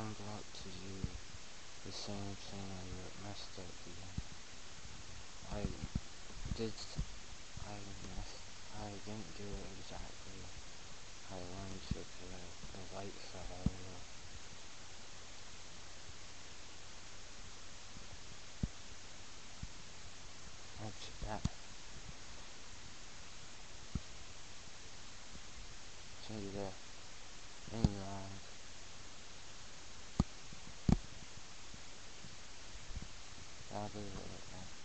about to do the same thing I messed up again. I didn't do it exactly how I wanted to because the light fell out. What's that? See the thing wrong. That is it.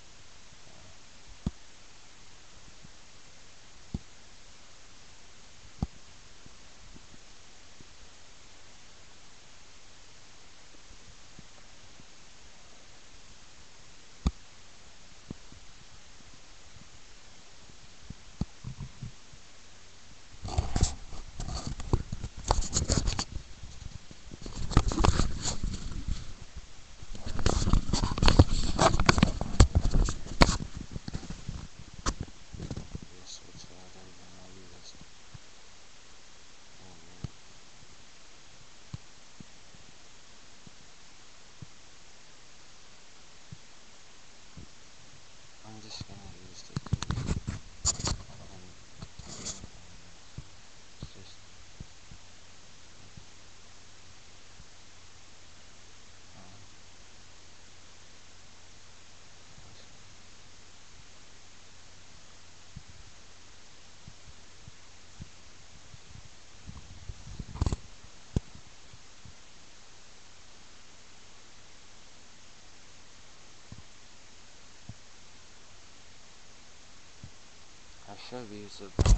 I'm just gonna use the keys and it's just I should use the